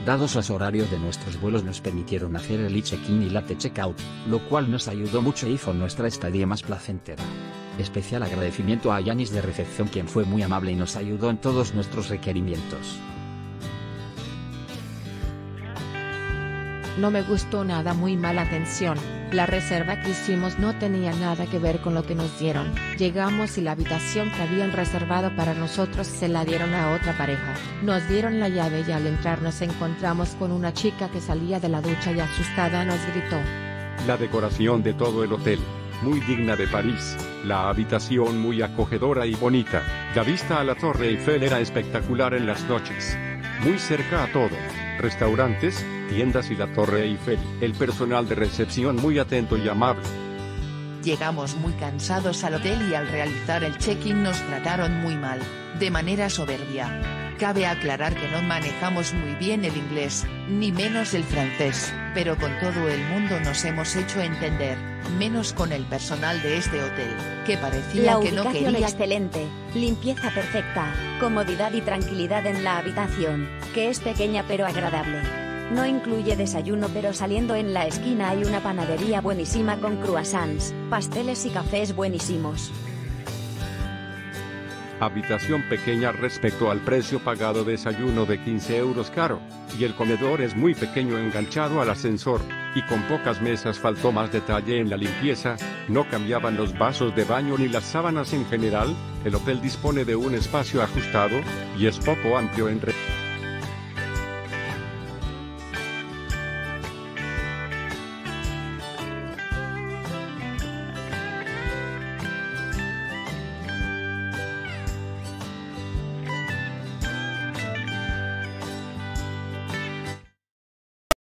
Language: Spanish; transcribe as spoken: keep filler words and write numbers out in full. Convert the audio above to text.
Dados los horarios de nuestros vuelos nos permitieron hacer el e-check-in y late checkout, lo cual nos ayudó mucho e hizo nuestra estadía más placentera. Especial agradecimiento a Yanis de recepción, quien fue muy amable y nos ayudó en todos nuestros requerimientos. No me gustó nada, muy mala atención. La reserva que hicimos no tenía nada que ver con lo que nos dieron. Llegamos y la habitación que habían reservado para nosotros se la dieron a otra pareja. Nos dieron la llave y al entrar nos encontramos con una chica que salía de la ducha y asustada nos gritó. La decoración de todo el hotel, muy digna de París. La habitación muy acogedora y bonita. La vista a la Torre Eiffel era espectacular en las noches. Muy cerca a todo. Restaurantes, tiendas y la Torre Eiffel. El personal de recepción muy atento y amable. Llegamos muy cansados al hotel y al realizar el check-in nos trataron muy mal, de manera soberbia. Cabe aclarar que no manejamos muy bien el inglés, ni menos el francés, pero con todo el mundo nos hemos hecho entender, menos con el personal de este hotel, que parecía La que no ubicación quería. es excelente, limpieza perfecta, comodidad y tranquilidad en la habitación, que es pequeña pero agradable. No incluye desayuno, pero saliendo en la esquina hay una panadería buenísima con croissants, pasteles y cafés buenísimos. Habitación pequeña respecto al precio pagado, desayuno de quince euros caro, y el comedor es muy pequeño enganchado al ascensor, y con pocas mesas. Faltó más detalle en la limpieza, no cambiaban los vasos de baño ni las sábanas en general. El hotel dispone de un espacio ajustado, y es poco amplio en re